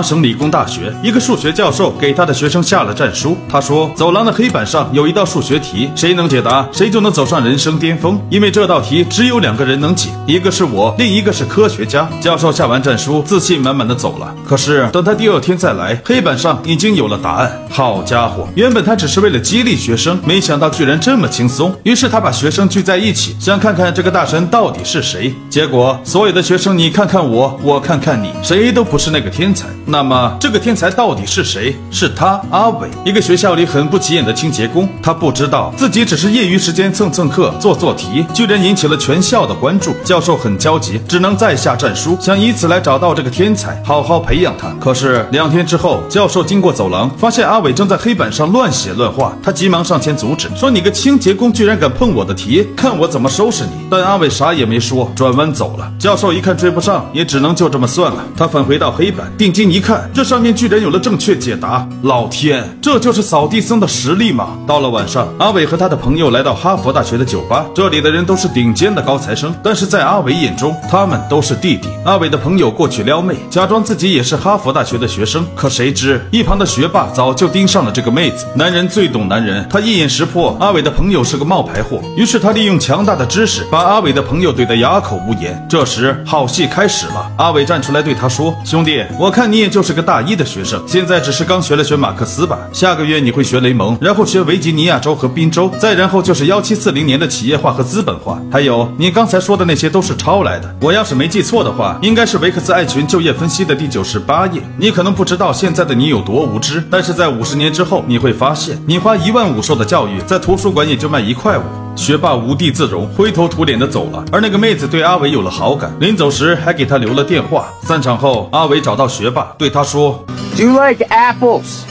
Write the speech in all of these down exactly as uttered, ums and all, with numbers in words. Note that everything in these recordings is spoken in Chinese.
省理工大学一个数学教授给他的学生下了战书。他说，走廊的黑板上有一道数学题，谁能解答，谁就能走上人生巅峰。因为这道题只有两个人能解，一个是我，另一个是科学家。教授下完战书，自信满满的走了。可是等他第二天再来，黑板上已经有了答案。好家伙，原本他只是为了激励学生，没想到居然这么轻松。于是他把学生聚在一起，想看看这个大神到底是谁。结果所有的学生，你看看我，我看看你，谁都不是那个天才。那么这个天才到底是谁？是他，阿伟，一个学校里很不起眼的清洁工。他不知道自己只是业余时间蹭蹭课、做做题，居然引起了全校的关注。教授很焦急，只能再下战书，想以此来找到这个天才，好好培养他。可是两天之后，教授经过走廊，发现阿伟正在黑板上乱写乱画。他急忙上前阻止，说：“你个清洁工居然敢碰我的题，看我怎么收拾你！”但阿伟啥也没说，转弯走了。教授一看追不上，也只能就这么算了。他返回到黑板，定睛一看，这上面居然有了正确解答。老天，这就是扫地僧的实力吗？到了晚上，阿伟和他的朋友来到哈佛大学的酒吧，这里的人都是顶尖的高材生，但是在阿伟眼中，他们都是弟弟。阿伟的朋友过去撩妹，假装自己也是哈佛大学的学生，可谁知一旁的学霸早就盯上了这个妹子。男人最懂男人，他一眼识破阿伟的朋友是个冒牌货，于是他利用强大的知识，把阿伟的朋友怼得哑口无言。这时好戏开始了，阿伟站出来对他说：“兄弟，我看你也就是个大一的学生，现在只是刚学了学马克思吧，下个月你会学雷蒙，然后学维吉尼亚州和宾州，再然后就是一七四零年的企业化和资本化，还有你刚才说的那些都是抄来的。我要是没记错的话，应该是维克斯艾群就业分析的第九十八页。你可能不知道现在的你有多无知，但是在五十年之后，你会发现，你花一万五受的教育，在图书馆也就卖一块五。”学霸无地自容，灰头土脸的走了。而那个妹子对阿伟有了好感，临走时还给他留了电话。散场后，阿伟找到学霸，对他说 ：“Do you like apples?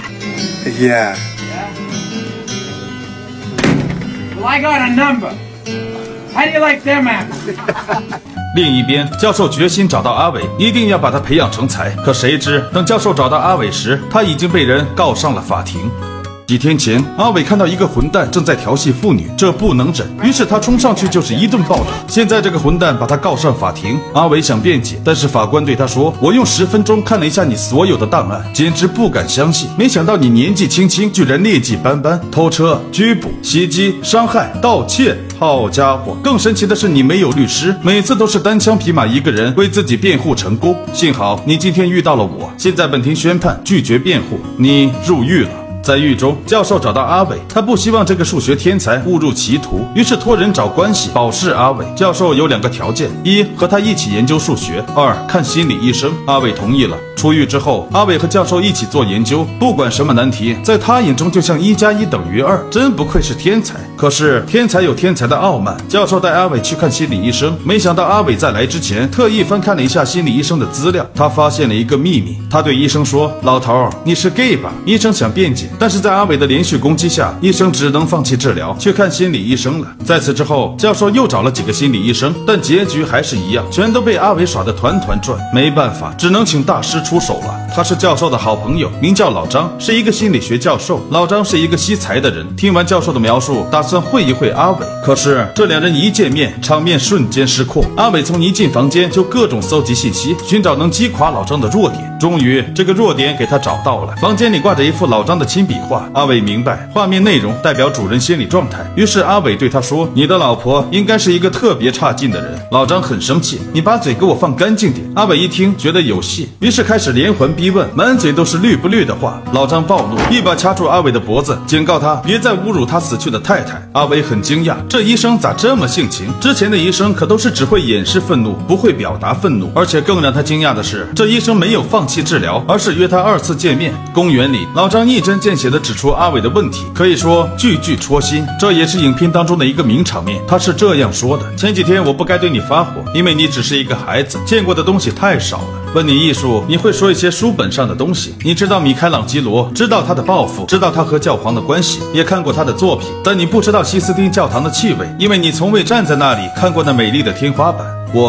Yeah. Well, I got a number. How do you like them apples?” 另一边，教授决心找到阿伟，一定要把他培养成才。可谁知，等教授找到阿伟时，他已经被人告上了法庭。几天前，阿伟看到一个混蛋正在调戏妇女，这不能忍，于是他冲上去就是一顿暴打。现在这个混蛋把他告上法庭，阿伟想辩解，但是法官对他说：“我用十分钟看了一下你所有的档案，简直不敢相信，没想到你年纪轻轻居然劣迹斑斑，偷车、拘捕、袭击、伤害、盗窃。”好家伙，更神奇的是你没有律师，每次都是单枪匹马一个人为自己辩护成功。幸好你今天遇到了我，现在本庭宣判拒绝辩护，你入狱了。在狱中，教授找到阿伟，他不希望这个数学天才误入歧途，于是托人找关系保释阿伟。教授有两个条件：一，和他一起研究数学；二，看心理医生。阿伟同意了。出狱之后，阿伟和教授一起做研究，不管什么难题，在他眼中就像一加一等于二，真不愧是天才。可是天才有天才的傲慢，教授带阿伟去看心理医生，没想到阿伟在来之前特意翻看了一下心理医生的资料，他发现了一个秘密。他对医生说：“老头，你是 gay 吧？”医生想辩解，但是在阿伟的连续攻击下，医生只能放弃治疗，去看心理医生了。在此之后，教授又找了几个心理医生，但结局还是一样，全都被阿伟耍得团团转。没办法，只能请大师出手了。他是教授的好朋友，名叫老张，是一个心理学教授。老张是一个惜才的人，听完教授的描述，打算会一会阿伟。可是这两人一见面，场面瞬间失控。阿伟从一进房间就各种搜集信息，寻找能击垮老张的弱点。终于，这个弱点给他找到了。房间里挂着一幅老张的亲笔画，阿伟明白画面内容代表主人心理状态，于是阿伟对他说：“你的老婆应该是一个特别差劲的人。”老张很生气：“你把嘴给我放干净点。”阿伟一听觉得有戏，于是开始连环逼问，满嘴都是绿不绿的话。老张暴怒，一把掐住阿伟的脖子，警告他别再侮辱他死去的太太。阿伟很惊讶，这医生咋这么性情？之前的医生可都是只会掩饰愤怒，不会表达愤怒。而且更让他惊讶的是，这医生没有放弃治疗，而是约他二次见面。公园里，老张一针见血地指出阿伟的问题，可以说句句戳心。这也是影片当中的一个名场面，他是这样说的：“前几天我不该对你发火，因为你只是一个孩子，见过的东西太少了。问你艺术，你会说一些书本上的东西。你知道米开朗基罗，知道他的抱负，知道他和教皇的关系，也看过他的作品，但你不知道西斯汀教堂的气味，因为你从未站在那里看过那美丽的天花板。我看过。”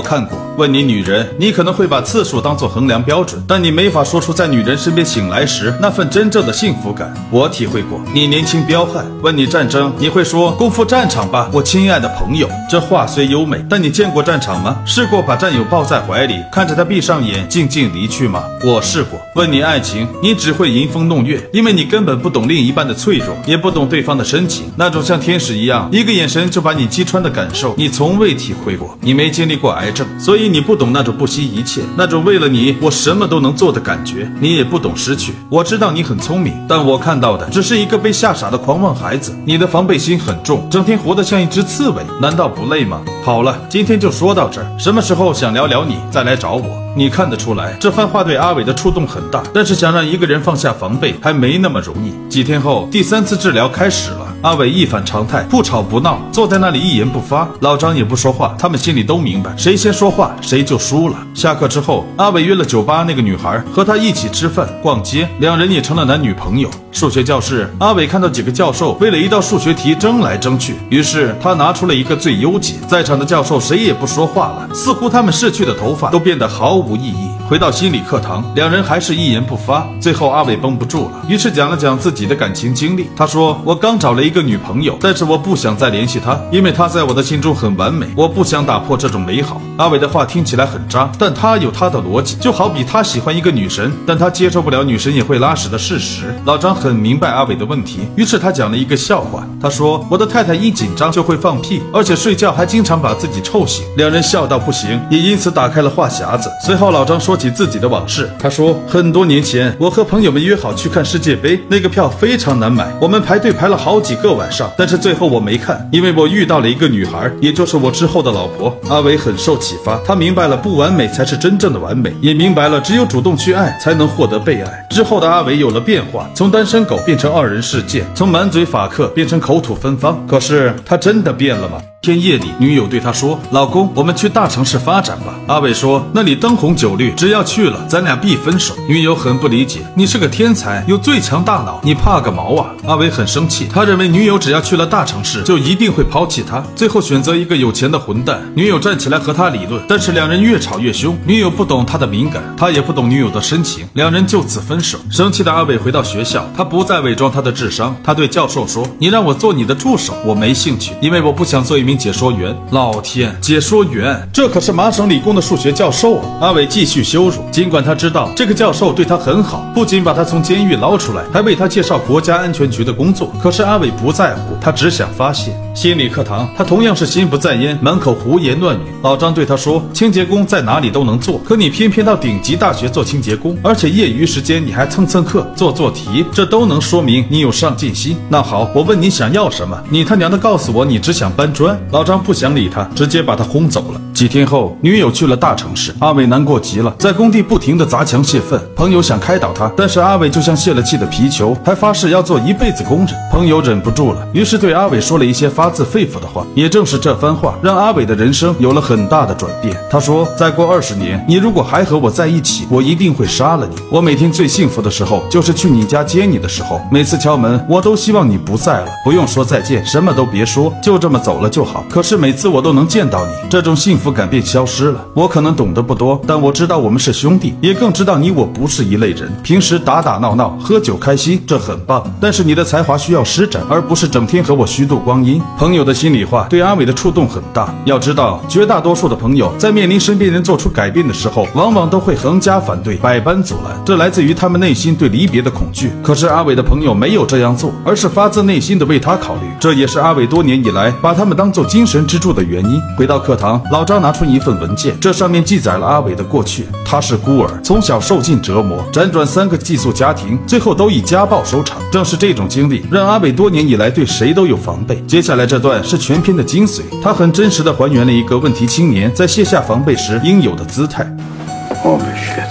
问你女人，你可能会把次数当作衡量标准，但你没法说出在女人身边醒来时那份真正的幸福感。我体会过。你年轻彪悍，问你战争，你会说共赴战场吧，我亲爱的朋友。这话虽优美，但你见过战场吗？试过把战友抱在怀里，看着他闭上眼，静静离去吗？我试过。问你爱情，你只会吟风弄月，因为你根本不懂另一半的脆弱，也不懂对方的深情，那种像天使一样一个眼神就把你击穿的感受，你从未体会过。你没经历过癌症，所以你不懂那种不惜一切，那种为了你我什么都能做的感觉。你也不懂失去。我知道你很聪明，但我看到的只是一个被吓傻的狂妄孩子。你的防备心很重，整天活得像一只刺猬，难道不累吗？好了，今天就说到这儿，什么时候想聊聊你再来找我。你看得出来，这番话对阿伟的触动很大，但是想让一个人放下防备还没那么容易。几天后，第三次治疗开始了。阿伟一反常态，不吵不闹，坐在那里一言不发。老张也不说话，他们心里都明白，谁先说话谁就输了。下课之后，阿伟约了酒吧那个女孩，和她一起吃饭、逛街，两人也成了男女朋友。数学教室，阿伟看到几个教授为了一道数学题争来争去，于是他拿出了一个最优解。在场的教授谁也不说话了，似乎他们逝去的头发都变得毫无意义。回到心理课堂，两人还是一言不发。最后阿伟绷不住了，于是讲了讲自己的感情经历。他说，我刚找了一个女朋友，但是我不想再联系她，因为她在我的心中很完美，我不想打破这种美好。阿伟的话听起来很渣，但他有他的逻辑，就好比他喜欢一个女神，但他接受不了女神也会拉屎的事实。老张很明白阿伟的问题，于是他讲了一个笑话。他说，我的太太一紧张就会放屁，而且睡觉还经常把自己臭醒。两人笑到不行，也因此打开了话匣子。随后老张说起自己的往事，他说，很多年前我和朋友们约好去看世界杯，那个票非常难买，我们排队排了好几个晚上，但是最后我没看，因为我遇到了一个女孩，也就是我之后的老婆。阿伟很受启发，他明白了不完美才是真正的完美，也明白了只有主动去爱才能获得被爱。之后的阿伟有了变化，从单身狗变成二人世界，从满嘴法克变成口吐芬芳。可是他真的变了吗？天夜里，女友对他说，老公，我们去大城市发展吧。阿伟说，那里灯红酒绿，只要去了咱俩必分手。女友很不理解，你是个天才，有最强大脑，你怕个毛啊。阿伟很生气，他认为女友只要去了大城市就一定会抛弃他，最后选择一个有钱的混蛋。女友站起来和他理论，但是两人越吵越凶，女友不懂他的敏感，他也不懂女友的深情，两人就此分手。生气的阿伟回到学校，他不再伪装他的智商，他对教授说，你让我做你的助手，我没兴趣，因为我不想做一名解说员。老天，解说员，这可是麻省理工的数学教授啊！阿伟继续羞辱，尽管他知道这个教授对他很好，不仅把他从监狱捞出来，还为他介绍国家安全局的工作。可是阿伟不在乎，他只想发泄。心理课堂，他同样是心不在焉，满口胡言乱语。老张对他说，清洁工在哪里都能做，可你偏偏到顶级大学做清洁工，而且业余时间你还蹭蹭课做做题，这都能说明你有上进心。那好，我问你想要什么，你他娘的告诉我你只想搬砖。老张不想理他，直接把他轰走了。几天后，女友去了大城市，阿伟难过极了，在工地不停地砸墙泄愤。朋友想开导他，但是阿伟就像泄了气的皮球，还发誓要做一辈子工人。朋友忍不住了，于是对阿伟说了一些发自肺腑的话。也正是这番话，让阿伟的人生有了很大的转变。他说，再过二十年，你如果还和我在一起，我一定会杀了你。我每天最幸福的时候，就是去你家接你的时候，每次敲门，我都希望你不在了，不用说再见，什么都别说，就这么走了就好。可是每次我都能见到你，这种幸福感便消失了。我可能懂得不多，但我知道我们是兄弟，也更知道你我不是一类人。平时打打闹闹，喝酒开心，这很棒，但是你的才华需要施展，而不是整天和我虚度光阴。朋友的心里话对阿伟的触动很大。要知道，绝大多数的朋友在面临身边人做出改变的时候，往往都会横加反对，百般阻拦，这来自于他们内心对离别的恐惧。可是阿伟的朋友没有这样做，而是发自内心的为他考虑，这也是阿伟多年以来把他们当做精神支柱的原因。回到课堂，老张拿出一份文件，这上面记载了阿伟的过去。他是孤儿，从小受尽折磨，辗转三个寄宿家庭，最后都以家暴收场。正是这种经历，让阿伟多年以来对谁都有防备。接下来这段是全篇的精髓，他很真实地还原了一个问题青年在卸下防备时应有的姿态。 Holy shit.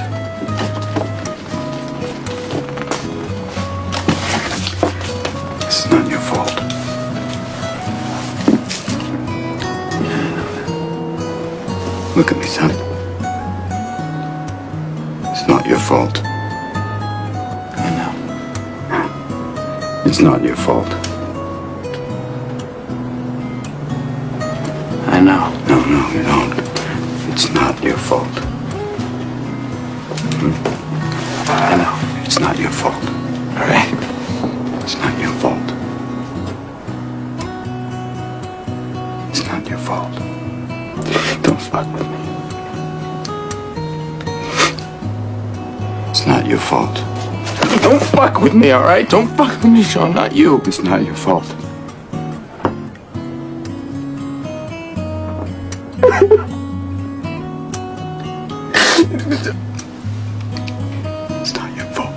It's not your fault. Look at me, son. It's not your fault. I know. It's not your fault. I know. No, no, you don't. It's not your fault. Hmm? I know. It's not your fault. All right? It's not your fault. It's not your fault. Don't fuck with me. It's not your fault. Don't fuck with me, all right? Don't fuck with me, Sean. Not you. It's not your fault. It's not your fault.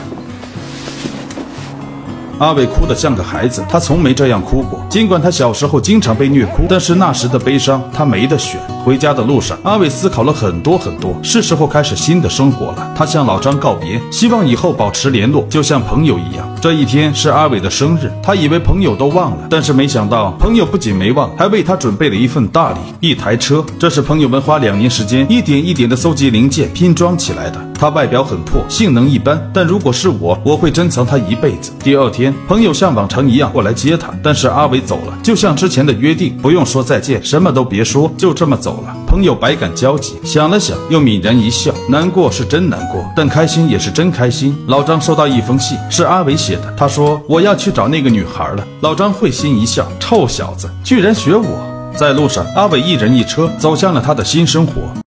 阿伟哭得像个孩子，他从没这样哭过。尽管他小时候经常被虐哭，但是那时的悲伤他没得选。回家的路上，阿伟思考了很多很多，是时候开始新的生活了。他向老张告别，希望以后保持联络，就像朋友一样。这一天是阿伟的生日，他以为朋友都忘了，但是没想到朋友不仅没忘，还为他准备了一份大礼——一台车。这是朋友们花两年时间一点一点的搜集零件拼装起来的。它外表很破，性能一般，但如果是我，我会珍藏它一辈子。第二天，朋友像往常一样过来接他，但是阿伟走了，就像之前的约定，不用说再见，什么都别说，就这么走了。朋友百感交集，想了想，又泯然一笑，难过是真难过，但开心也是真开心。老张收到一封信，是阿伟写的，他说我要去找那个女孩了。老张会心一笑，臭小子，居然学我。在路上，阿伟一人一车走向了他的新生活。